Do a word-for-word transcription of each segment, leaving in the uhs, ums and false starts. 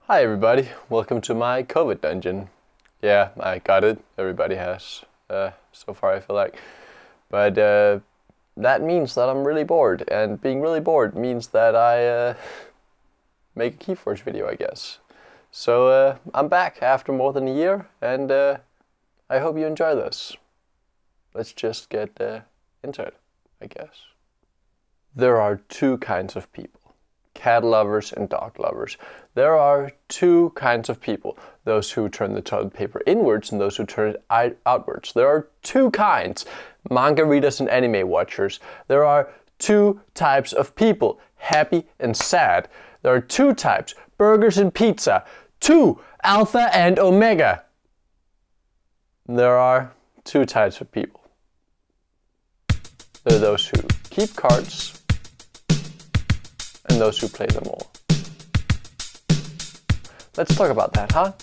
Hi everybody, welcome to my COVID dungeon. Yeah, I got it, everybody has, uh, so far I feel like. But uh, that means that I'm really bored, and being really bored means that I uh, make a KeyForge video, I guess. So uh, I'm back after more than a year, and uh, I hope you enjoy this. Let's just get uh, into it, I guess. There are two kinds of people. Cat lovers and dog lovers. There are two kinds of people. Those who turn the toilet paper inwards and those who turn it outwards. There are two kinds. Manga readers and anime watchers. There are two types of people. Happy and sad. There are two types. Burgers and pizza. Two. Alpha and omega. There are two types of people. There are those who keep cards and those who play them all. Let's talk about that, huh?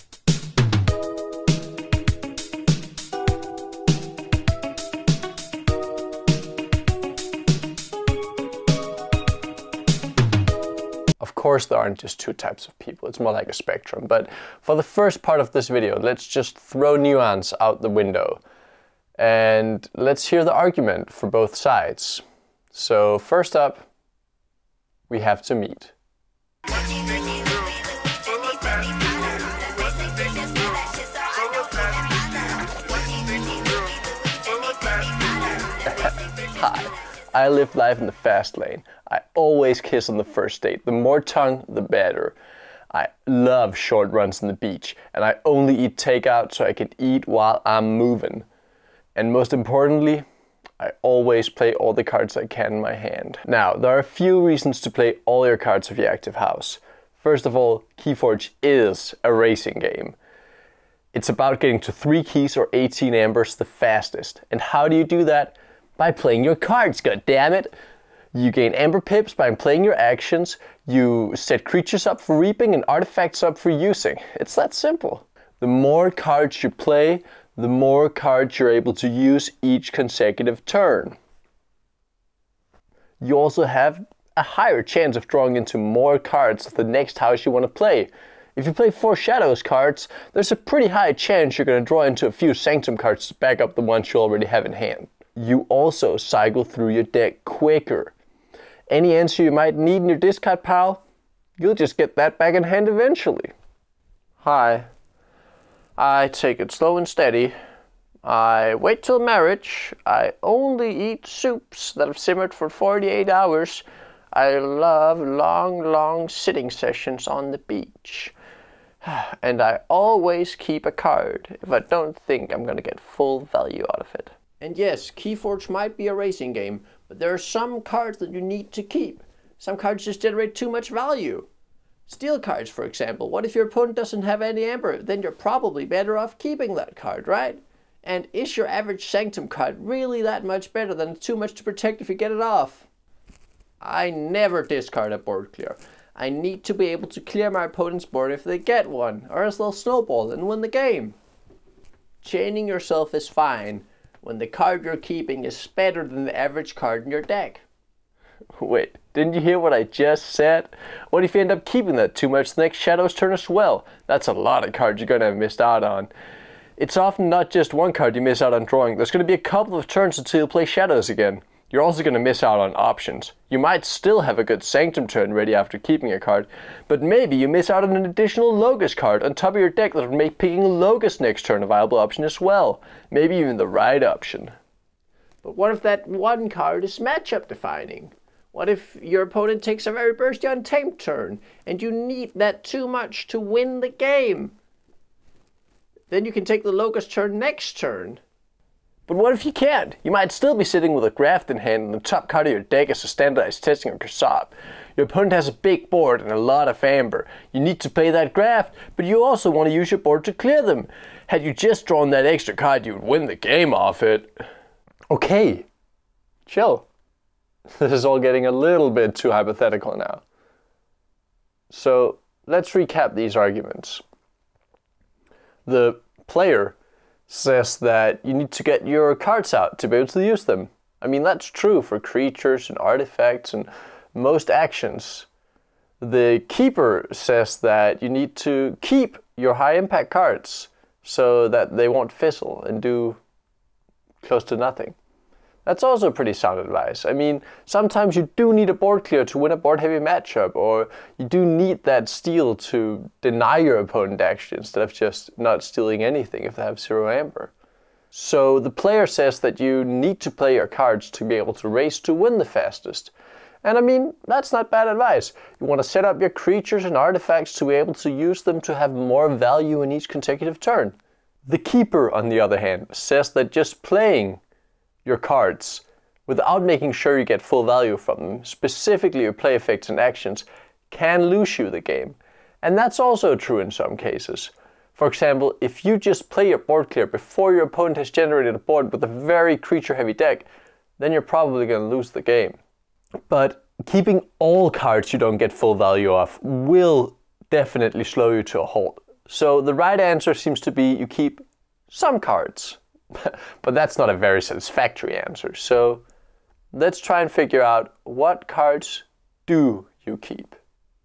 Of course, there aren't just two types of people, it's more like a spectrum, but for the first part of this video, let's just throw nuance out the window and let's hear the argument for both sides. So first up, we have to meet. Hi, I live life in the fast lane. I always kiss on the first date. The more tongue, the better. I love short runs on the beach, and I only eat takeout so I can eat while I'm moving. And most importantly, I always play all the cards I can in my hand. Now, there are a few reasons to play all your cards of your active house. First of all, KeyForge is a racing game. It's about getting to three keys or eighteen ambers the fastest. And how do you do that? By playing your cards, goddammit! You gain amber pips by playing your actions, you set creatures up for reaping and artifacts up for using. It's that simple. The more cards you play, the more cards you're able to use each consecutive turn. You also have a higher chance of drawing into more cards of the next house you want to play. If you play four Shadows cards, there's a pretty high chance you're going to draw into a few Sanctum cards to back up the ones you already have in hand. You also cycle through your deck quicker. Any answer you might need in your discard pile, you'll just get that back in hand eventually. Hi. I take it slow and steady. I wait till marriage. I only eat soups that have simmered for forty-eight hours. I love long, long sitting sessions on the beach. And I always keep a card if I don't think I'm gonna get full value out of it. And yes, KeyForge might be a racing game, but there are some cards that you need to keep. Some cards just generate too much value. Steel cards, for example. What if your opponent doesn't have any amber? Then you're probably better off keeping that card, right? And is your average Sanctum card really that much better than too much to protect if you get it off? I never discard a board clear. I need to be able to clear my opponent's board if they get one, or else they'll snowball and win the game. Chaining yourself is fine when the card you're keeping is better than the average card in your deck. Wait, didn't you hear what I just said? What if you end up keeping that too much the next Shadow's turn as well? That's a lot of cards you're going to have missed out on. It's often not just one card you miss out on drawing. There's going to be a couple of turns until you play Shadows again. You're also going to miss out on options. You might still have a good Sanctum turn ready after keeping a card, but maybe you miss out on an additional Logos card on top of your deck that would make picking Logos next turn a viable option as well. Maybe even the right option. But what if that one card is matchup defining? What if your opponent takes a very bursty untamed turn, and you need that too much to win the game? Then you can take the Logos turn next turn. But what if you can't? You might still be sitting with a Graft in hand and the top card of your deck is a standardized testing or Kasab. Your opponent has a big board and a lot of amber. You need to play that Graft, but you also want to use your board to clear them. Had you just drawn that extra card, you would win the game off it. Okay, chill. This is all getting a little bit too hypothetical now. So let's recap these arguments. The player says that you need to get your cards out to be able to use them. I mean, that's true for creatures and artifacts and most actions. The keeper says that you need to keep your high impact cards so that they won't fizzle and do close to nothing. That's also pretty sound advice. I mean, sometimes you do need a board clear to win a board heavy matchup, or you do need that steal to deny your opponent action instead of just not stealing anything if they have zero amber. So the player says that you need to play your cards to be able to race to win the fastest. And I mean, that's not bad advice. You want to set up your creatures and artifacts to be able to use them to have more value in each consecutive turn. The keeper, on the other hand, says that just playing your cards without making sure you get full value from them, specifically your play effects and actions, can lose you the game. And that's also true in some cases. For example, if you just play your board clear before your opponent has generated a board with a very creature heavy deck, then you're probably going to lose the game. But keeping all cards you don't get full value of will definitely slow you to a halt. So the right answer seems to be you keep some cards. But that's not a very satisfactory answer. So let's try and figure out, what cards do you keep?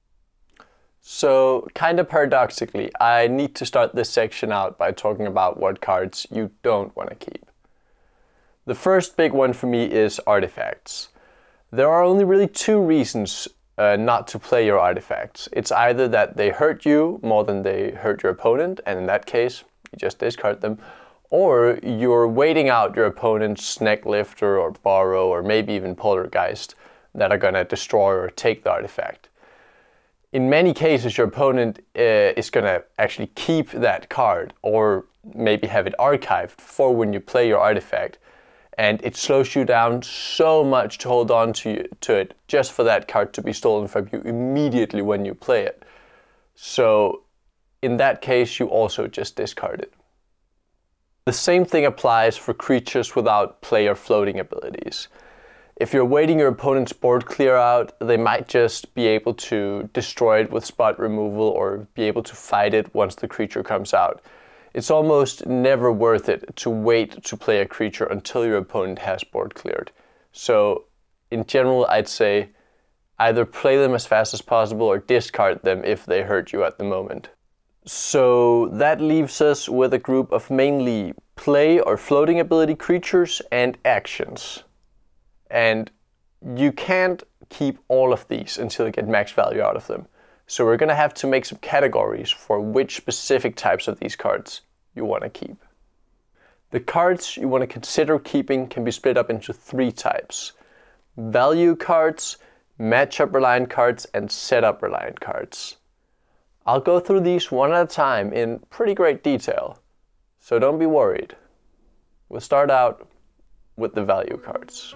So kind of paradoxically, I need to start this section out by talking about what cards you don't want to keep. The first big one for me is artifacts. There are only really two reasons uh, not to play your artifacts. It's either that they hurt you more than they hurt your opponent, and in that case, you just discard them, or you're waiting out your opponent's neck lifter or borrow or maybe even poltergeist that are going to destroy or take the artifact. In many cases, your opponent uh, is going to actually keep that card or maybe have it archived for when you play your artifact. And it slows you down so much to hold on to, to it just for that card to be stolen from you immediately when you play it. So in that case, you also just discard it. The same thing applies for creatures without play or floating abilities. If you're waiting your opponent's board clear out, they might just be able to destroy it with spot removal or be able to fight it once the creature comes out. It's almost never worth it to wait to play a creature until your opponent has board cleared. So in general, I'd say either play them as fast as possible or discard them if they hurt you at the moment. So that leaves us with a group of mainly play or floating ability creatures and actions. And you can't keep all of these until you get max value out of them. So we're going to have to make some categories for which specific types of these cards you want to keep. The cards you want to consider keeping can be split up into three types: value cards, matchup reliant cards, and setup reliant cards. I'll go through these one at a time in pretty great detail, so don't be worried. We'll start out with the value cards.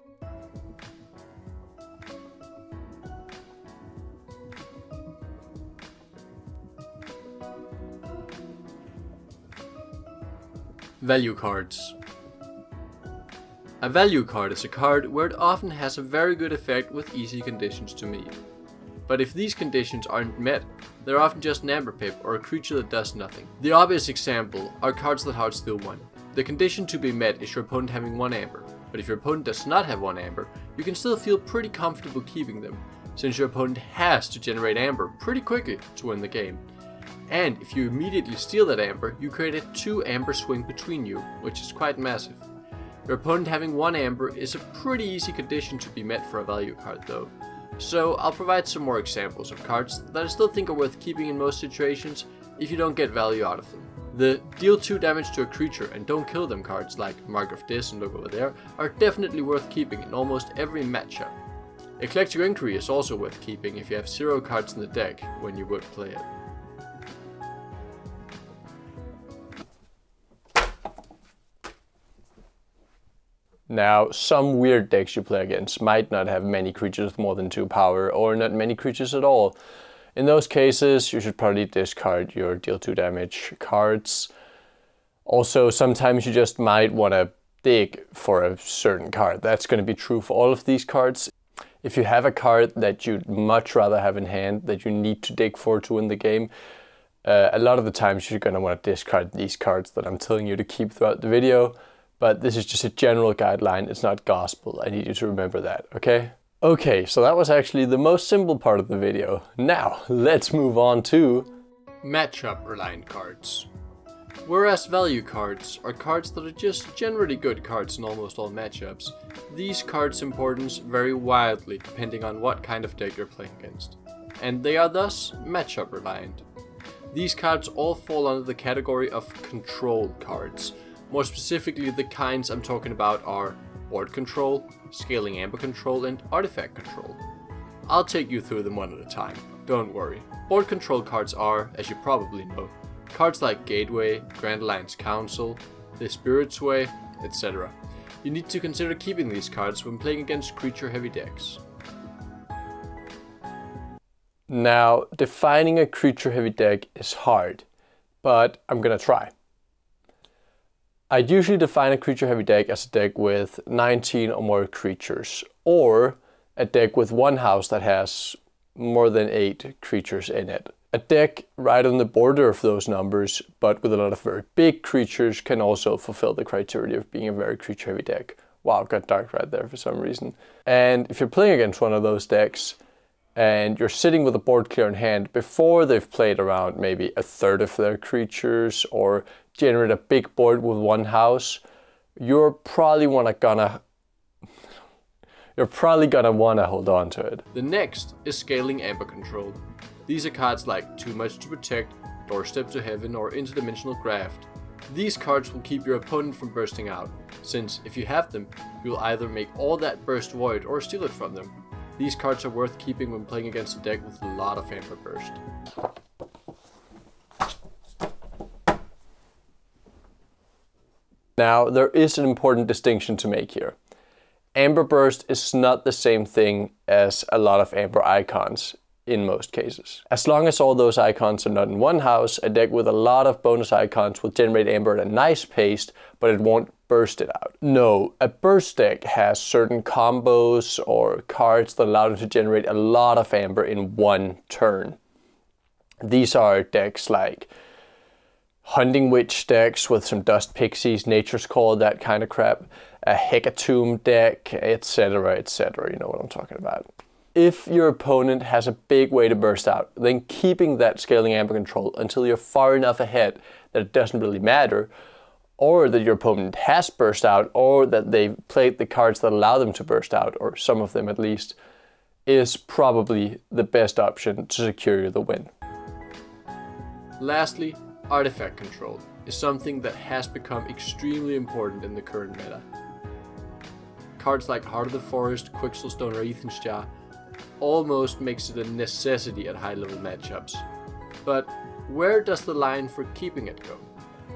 Value cards. A value card is a card where it often has a very good effect with easy conditions to meet. But if these conditions aren't met, they're often just an amber pip or a creature that does nothing. The obvious example are cards that hard steal one. The condition to be met is your opponent having one amber, but if your opponent does not have one amber, you can still feel pretty comfortable keeping them, since your opponent has to generate amber pretty quickly to win the game. And if you immediately steal that amber, you create a two amber swing between you, which is quite massive. Your opponent having one amber is a pretty easy condition to be met for a value card though. So I'll provide some more examples of cards that I still think are worth keeping in most situations if you don't get value out of them. The deal two damage to a creature and don't kill them cards like Mark of Dis and look over there are definitely worth keeping in almost every matchup. Eclectic Inquiry is also worth keeping if you have zero cards in the deck when you would play it. Now, some weird decks you play against might not have many creatures with more than two power, or not many creatures at all. In those cases, you should probably discard your deal two damage cards. Also, sometimes you just might want to dig for a certain card. That's going to be true for all of these cards. If you have a card that you'd much rather have in hand, that you need to dig for to win the game, uh, a lot of the times you're going to want to discard these cards that I'm telling you to keep throughout the video. But this is just a general guideline, it's not gospel. I need you to remember that, okay? Okay, so that was actually the most simple part of the video. Now, let's move on to matchup reliant cards. Whereas value cards are cards that are just generally good cards in almost all matchups, these cards' importance vary wildly depending on what kind of deck you're playing against, and they are thus matchup reliant. These cards all fall under the category of control cards. More specifically, the kinds I'm talking about are board control, scaling amber control, and artifact control. I'll take you through them one at a time, don't worry. Board control cards are, as you probably know, cards like Gateway, Grand Alliance Council, The Spirit's Way, et cetera. You need to consider keeping these cards when playing against creature heavy decks. Now, defining a creature heavy deck is hard, but I'm gonna try. I'd usually define a creature heavy deck as a deck with nineteen or more creatures, or a deck with one house that has more than eight creatures in it. A deck right on the border of those numbers, but with a lot of very big creatures, can also fulfill the criteria of being a very creature heavy deck. Wow, it got dark right there for some reason. And if you're playing against one of those decks, and you're sitting with a board clear in hand before they've played around maybe a third of their creatures, or generate a big board with one house, you're probably wanna gonna you're probably gonna wanna hold on to it. The next is scaling amber control. These are cards like Too Much to Protect, Doorstep to Heaven, or Interdimensional Graft. These cards will keep your opponent from bursting out, since if you have them, you'll either make all that burst void or steal it from them. These cards are worth keeping when playing against a deck with a lot of amber burst. Now, there is an important distinction to make here. Amber burst is not the same thing as a lot of amber icons in most cases. As long as all those icons are not in one house, a deck with a lot of bonus icons will generate amber at a nice pace, but it won't burst it out. No, a burst deck has certain combos or cards that allow them to generate a lot of amber in one turn. These are decks like Hunting Witch decks with some Dust Pixies, Nature's Call, that kind of crap, a Hecatomb deck, et cetera, et cetera. You know what I'm talking about. If your opponent has a big way to burst out, then keeping that scaling amber control until you're far enough ahead that it doesn't really matter, or that your opponent has burst out, or that they've played the cards that allow them to burst out, or some of them at least, is probably the best option to secure the win. Lastly, artifact control is something that has become extremely important in the current meta. Cards like Heart of the Forest, Quixelstone, or Ethan's Jar almost makes it a necessity at high level matchups. But where does the line for keeping it go?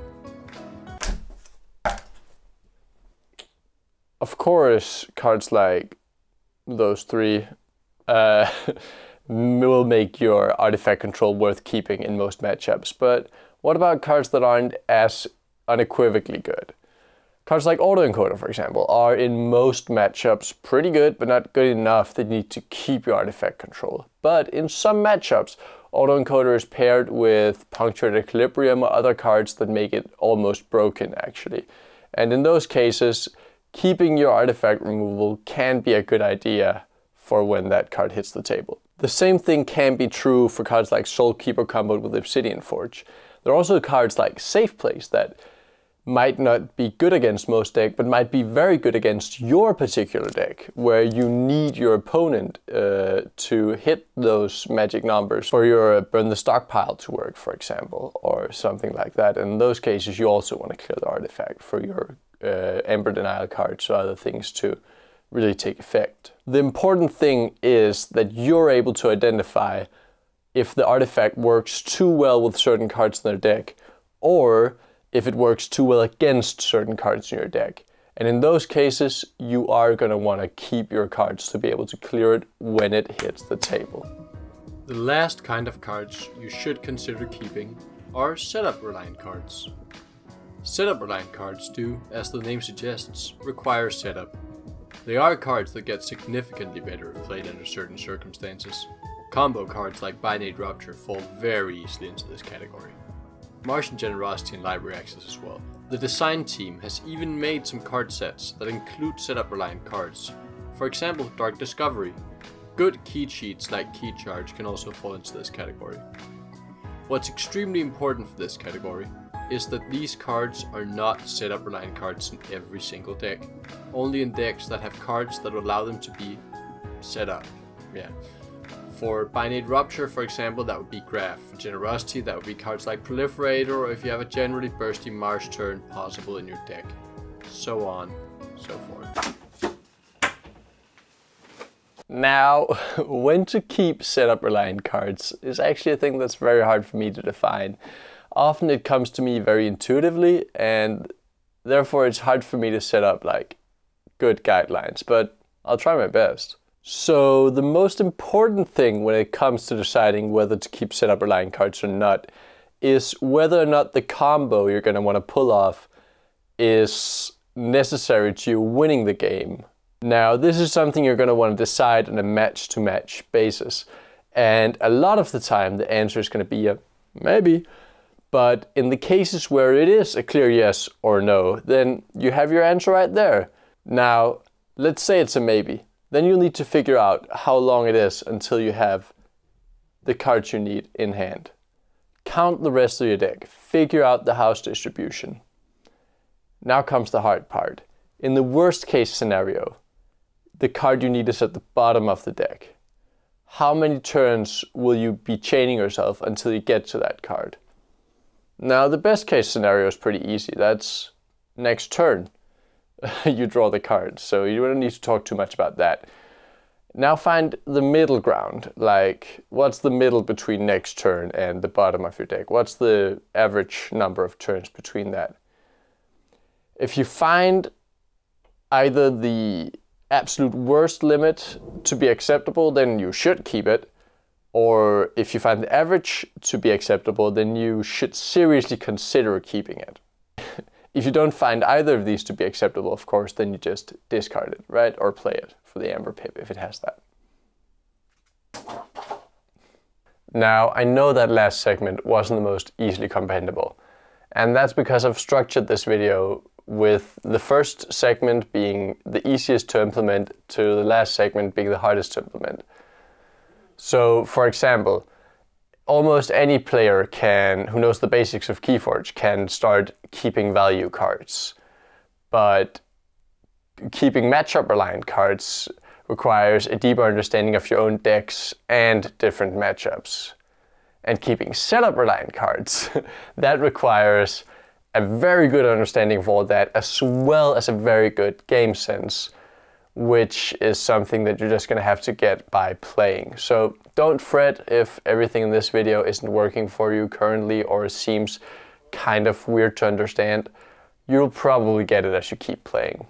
Of course, cards like those three uh, will make your artifact control worth keeping in most matchups, but what about cards that aren't as unequivocally good? Cards like Autoencoder, for example, are in most matchups pretty good, but not good enough that you need to keep your artifact control. But in some matchups, Autoencoder is paired with Punctured Equilibrium or other cards that make it almost broken, actually. And in those cases, keeping your artifact removal can be a good idea for when that card hits the table. The same thing can be true for cards like Soulkeeper comboed with Obsidian Forge. There are also cards like Safe Place that might not be good against most decks, but might be very good against your particular deck, where you need your opponent uh, to hit those magic numbers for your Burn the Stockpile to work, for example, or something like that. In those cases, you also want to clear the artifact for your uh, Ember Denial cards or other things to really take effect. The important thing is that you're able to identify if the artifact works too well with certain cards in their deck, or if it works too well against certain cards in your deck. And in those cases, you are going to want to keep your cards to be able to clear it when it hits the table. The last kind of cards you should consider keeping are setup reliant cards. Setup reliant cards do, as the name suggests, require setup. They are cards that get significantly better if played under certain circumstances. Combo cards like Binate Rupture fall very easily into this category. Martian Generosity and Library Access as well. The design team has even made some card sets that include setup reliant cards. For example, Dark Discovery. Good key cheats like Key Charge can also fall into this category. What's extremely important for this category is that these cards are not setup reliant cards in every single deck. Only in decks that have cards that allow them to be set up. Yeah. For Binate Rupture, for example, that would be Graph. For Generosity, that would be cards like Proliferator, or if you have a generally bursty Marsh turn possible in your deck. So on, so forth. Now, when to keep setup reliant cards is actually a thing that's very hard for me to define. Often it comes to me very intuitively, and therefore it's hard for me to set up like good guidelines, but I'll try my best. So the most important thing when it comes to deciding whether to keep setup reliant cards or not is whether or not the combo you're going to want to pull off is necessary to you winning the game. Now, this is something you're going to want to decide on a match-to-match basis. And a lot of the time, the answer is going to be a maybe. But in the cases where it is a clear yes or no, then you have your answer right there. Now, let's say it's a maybe. Then you'll need to figure out how long it is until you have the cards you need in hand. Count the rest of your deck. Figure out the house distribution. Now comes the hard part. In the worst case scenario, the card you need is at the bottom of the deck. How many turns will you be chaining yourself until you get to that card? Now, the best case scenario is pretty easy. That's next turn. You draw the card, so you don't need to talk too much about that. Now find the middle ground. Like, what's the middle between next turn and the bottom of your deck? What's the average number of turns between that? If you find either the absolute worst limit to be acceptable, then you should keep it. Or if you find the average to be acceptable, then you should seriously consider keeping it. If you don't find either of these to be acceptable, of course, then you just discard it, right? Or play it for the Amber Pip if it has that. Now, I know that last segment wasn't the most easily comprehensible. And that's because I've structured this video with the first segment being the easiest to implement to the last segment being the hardest to implement. So, for example, almost any player can, who knows the basics of KeyForge, can start keeping value cards. But keeping matchup reliant cards requires a deeper understanding of your own decks and different matchups. And keeping setup reliant cards, that requires a very good understanding of all that, as well as a very good game sense, which is something that you're just going to have to get by playing. So don't fret if everything in this video isn't working for you currently or seems kind of weird to understand. You'll probably get it as you keep playing.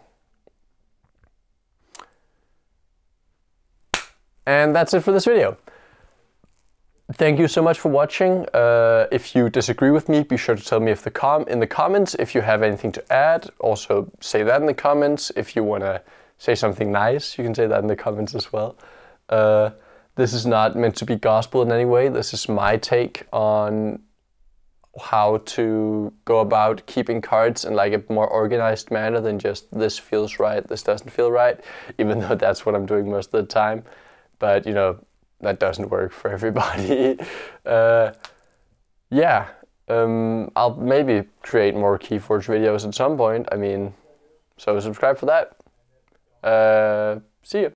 And that's it for this video. Thank you so much for watching. Uh, if you disagree with me, be sure to tell me if the com in the comments. If you have anything to add, also say that in the comments. If you want to say something nice, you can say that in the comments as well. Uh, this is not meant to be gospel in any way. This is my take on how to go about keeping cards in like a more organized manner than just this feels right, this doesn't feel right, even though that's what I'm doing most of the time. But, you know, that doesn't work for everybody. uh, yeah, um, I'll maybe create more KeyForge videos at some point. I mean, so subscribe for that. Uh, see you.